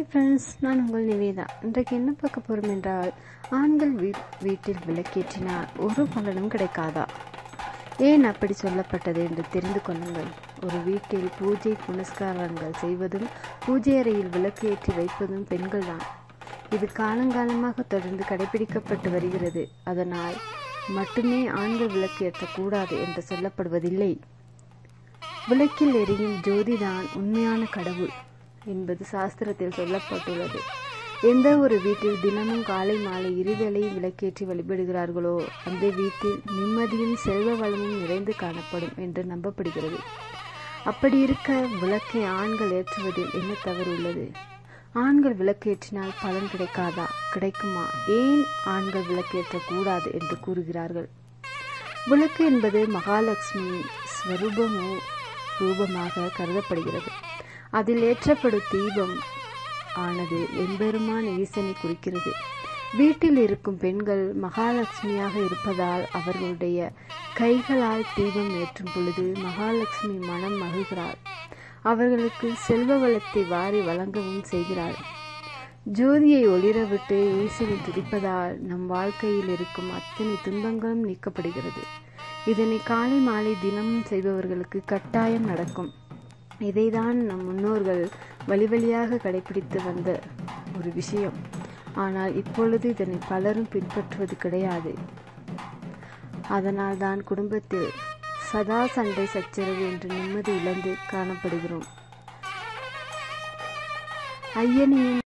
Friends, நான் உங்கள் நிவேதா. இன்றைக்கு என்ன பார்க்க போகிறோம் என்றால், ஆண்கள் வீட்டில் விளக்கேற்றினால் ஒரு பலனும் கிடைக்காதா? ஏன் அப்படி சொல்லப்பட்டது என்று தெரிந்து கொள்ளுங்கள். ஒரு வீட்டில் பூஜை புனஸ்காரங்கள் செய்வதும் பூஜை அறையில் விளக்கு ஏற்றி வைப்பதும் பெண்கள் தான். இது காலங்காலமாக தொடர்ந்து கடைபிடிக்கப்பட்டு வருகிறது. அதனால் மட்டுமே ஆண்கள் விளக்கு ஏற்றக்கூடாது என்று சொல்லப்படுவதில்லை. விளக்கில் எரியும் ஜோதிதான் உண்மையான கடவுள் என்பது சாஸ்திரத்தில் சொல்லப்பட்டுள்ளது. எந்த ஒரு வீட்டில் தினமும் காலை மாலை இருவேளை விளக்கேற்றி வழிபடுகிறார்களோ அந்த வீட்டில் நிம்மதியும் செல்வ வளமும் நிறைந்து காணப்படும் என்று நம்பப்படுகிறது. அப்படி இருக்க விளக்கை ஆண்கள் ஏற்றுவதில் என்ன தவறு உள்ளது? ஆண்கள் விளக்கேற்றினால் பலன் கிடைக்காதா? கிடைக்குமா? ஏன் ஆண்கள் விளக்கேற்றக்கூடாது என்று கூறுகிறார்கள்? விளக்கு என்பது மகாலட்சுமியின் ஸ்வரூபமோ ரூபமாக கருதப்படுகிறது. அதில் ஏற்றப்படும் தீபம் ஆனது எம்பெருமான் ஈசனை குறிக்கிறது. வீட்டில் இருக்கும் பெண்கள் மகாலட்சுமியாக இருப்பதால் அவர்களுடைய கைகளால் தீபம் ஏற்றும் பொழுது மகாலட்சுமி மனம் மகிழ்கிறாள். அவர்களுக்கு செல்வ வளத்தை வாரி வழங்கவும் செய்கிறாள். ஜோதியை ஒளிரவிட்டு ஈசனை துதிப்பதால் நம் வாழ்க்கையில் இருக்கும் அத்தனை துன்பங்களும் நீக்கப்படுகிறது. இதனை காலை மாலை தினமும் செய்பவர்களுக்கு கட்டாயம் நடக்கும். இதைதான் நம் முன்னோர்கள் வழி வழியாக கடைபிடித்து வந்த ஒரு விஷயம். ஆனால் இப்பொழுது இதனை பலரும் பின்பற்றுவது கிடையாது. அதனால் தான் குடும்பத்தில் சதா சண்டை சச்சரவு என்று நிம்மதி இழந்து காணப்படுகிறோம். ஐயனையும்